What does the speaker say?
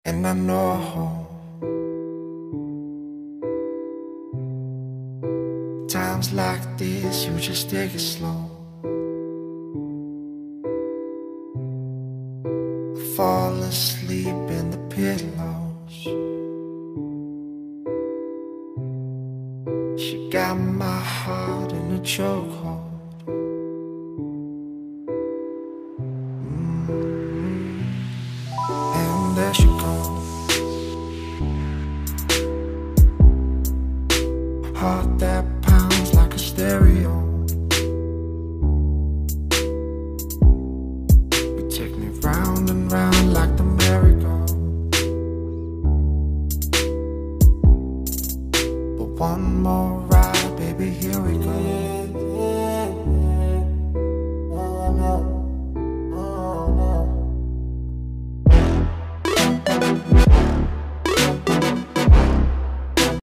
And I know times like this, you just take it slow. Fall asleep in the pillows. She got my heart in a chokehold.